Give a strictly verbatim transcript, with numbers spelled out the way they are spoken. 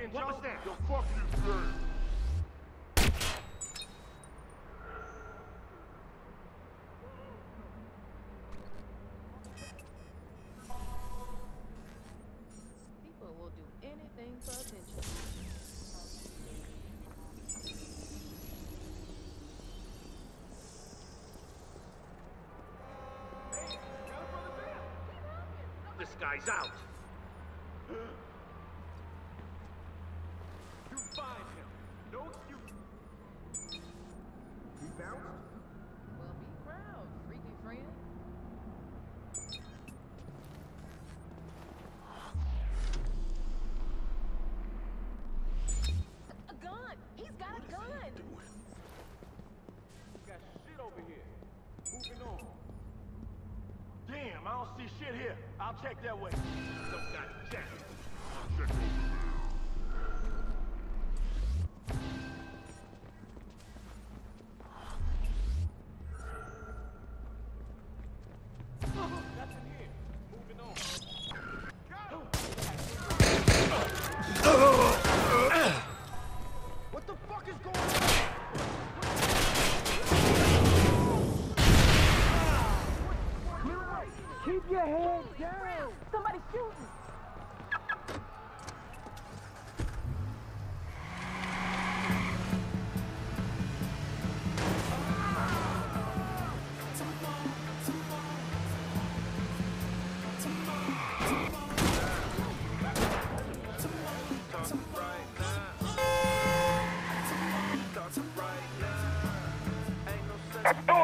again, what Joe? was that? The fuck you say? People will do anything for attention. This guy's out. You find him. No excuse. He bounced? Well, be proud, freaky friend. A, a gun! He's got a gun! You got shit over here. Moving on. Damn, I don't see shit here. I'll check that way. Some guy check. I'll check over there. Nothing here. Moving on. What the fuck is going on? Keep your head down! Somebody's shooting! Oh!